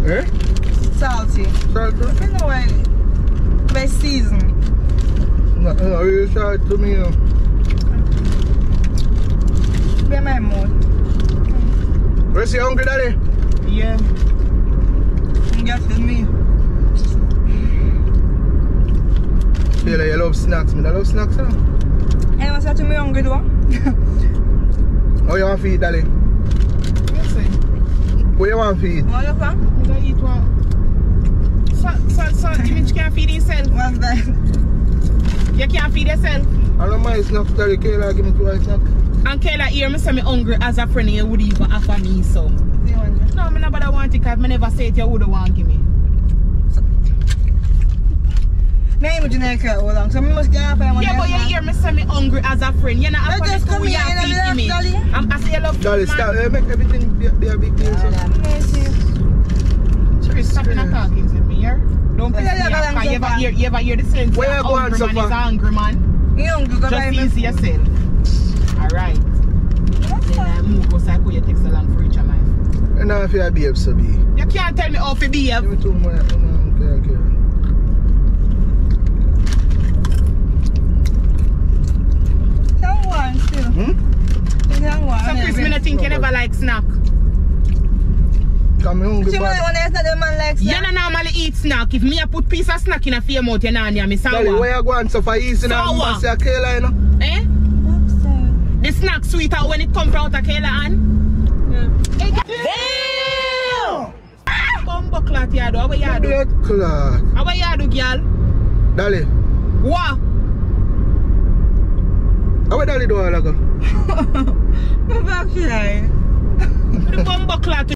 Eh? Salty. Salty? You know why? By season. Not really salty to me, you know. Be my mouth. Rest you hungry, daddy? Yeah. You got to me. Feel like you love snacks. I love snacks, huh? I want to say to me hungry though. How you want to eat, daddy? Listen. What you want to eat? What you want? I'm going to eat one. So, Image can't feed himself. What's that? You can't feed yourself. I don't mind snacks, daddy. Kayla, give me 2 snacks. And Kayla, hear me say me hungry as a friend, you would even offer me some. No, I never want it because I never say it, you would want to give me. Me ain't going to hold on, so I must get off. Yeah, but you hear me say me hungry as a friend. You're not offer me food, you feed me. I say you love Daddy, food, stop. man. Make everything be a big deal, so. Chris, stop in a talking with me, here. Don't piss me off, because you ever hear the sense Where you going, hungry man Safa? is a hungry man. You hungry, go buy Just me easy yourself. Alright. Then I move because I put your text along for each of my. And now if you behave, so be. You can't tell me how to behave. Give me 2 more. Okay. Someone still. So Chris, me not think you never like snack. Come hungry, See, bad. when there's not the man like You don't normally eat snack. If me a put piece of snack in a your mouth, you know, me sour. Daddy, where you going? So for easy now, I'm going to say a Kayla, you know? Eh? The snack sweeter when it comes out of Kayla and? Yeah. Damn! Bumbo clot you do. How you do? Blood clot. How you do, girl? Daddy. What? How daddy do all that? Go back here. The bumbo clot